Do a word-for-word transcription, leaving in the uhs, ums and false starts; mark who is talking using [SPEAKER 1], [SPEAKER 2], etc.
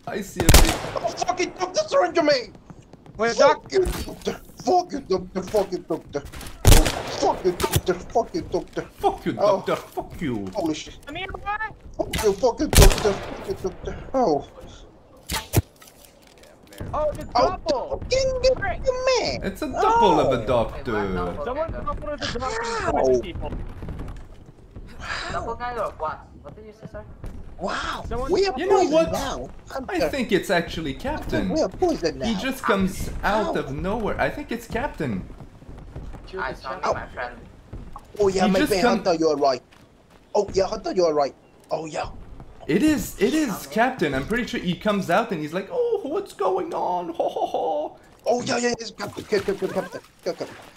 [SPEAKER 1] I see a big...
[SPEAKER 2] Oh, fucking doctor surrender me!
[SPEAKER 3] Wait,
[SPEAKER 2] Fuck
[SPEAKER 3] Doc.
[SPEAKER 2] you, doctor! Fuck you, doctor! Fucking doctor! Oh, fuck you, doctor! Fucking doctor!
[SPEAKER 1] Fuck you,
[SPEAKER 2] Oh.
[SPEAKER 1] doctor! Fuck you!
[SPEAKER 2] Holy shit!
[SPEAKER 3] Come here, boy.
[SPEAKER 2] Fuck you, fucking doctor! Fucking doctor! Oh!
[SPEAKER 3] Oh, the
[SPEAKER 2] Oh,
[SPEAKER 3] double.
[SPEAKER 2] fucking man!
[SPEAKER 1] It's a double of a
[SPEAKER 4] Wait,
[SPEAKER 1] doctor!
[SPEAKER 4] what?
[SPEAKER 3] Someone double as a doctor.
[SPEAKER 2] Wow.
[SPEAKER 3] People.
[SPEAKER 4] Double guy or what? What did you say, sir?
[SPEAKER 2] Wow!
[SPEAKER 3] Someone-
[SPEAKER 2] We are
[SPEAKER 1] You know
[SPEAKER 2] poisoned
[SPEAKER 1] what?
[SPEAKER 2] now!
[SPEAKER 1] I think it's actually Captain.
[SPEAKER 2] We are poisoned now!
[SPEAKER 1] He just comes out
[SPEAKER 2] Ow.
[SPEAKER 1] of nowhere. I think it's Captain.
[SPEAKER 4] I saw
[SPEAKER 2] Ow.
[SPEAKER 4] my friend.
[SPEAKER 2] Oh yeah,
[SPEAKER 1] He
[SPEAKER 2] maybe
[SPEAKER 1] just come-
[SPEAKER 2] Hunter, you're right. Oh yeah, Hunter, you're right. Oh yeah.
[SPEAKER 1] It is, it is Captain. I'm pretty sure he comes out and he's like, oh, what's going on? Ho ho ho.
[SPEAKER 2] Oh yeah, yeah, it's Captain, Captain, Captain, Captain, Captain.